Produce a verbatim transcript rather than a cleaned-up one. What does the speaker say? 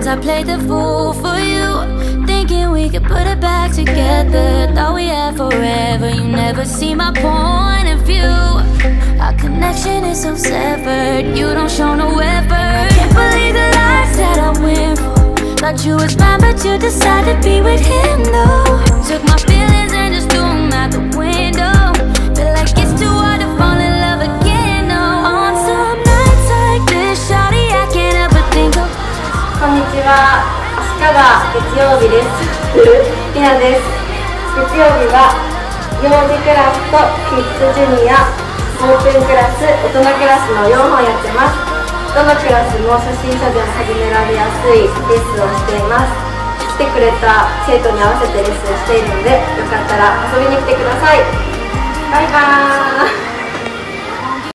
I played the fool for you, thinking we could put it back together. Thought we had forever, you never see my point of view. Our connection is so severed, you don't show no effort. Can't believe the lies that I went for. Thought you was mine, but you decided to be with him, though. Took my feelings and just threw them out the window. Feel like it's too hard to fall in love again, no. On some nights like this, shawty, I can't ever think of. こんにちは。明日が月曜日です。ひなです。月曜日は幼児クラスとキッズジュニア、オープンクラス、大人クラスのよんほんやってます。どのクラスも初心者でも始められやすいレッスンをしています。来てくれた生徒に合わせてレッスンしているので、よかったら遊びに来てください。バイバーイ。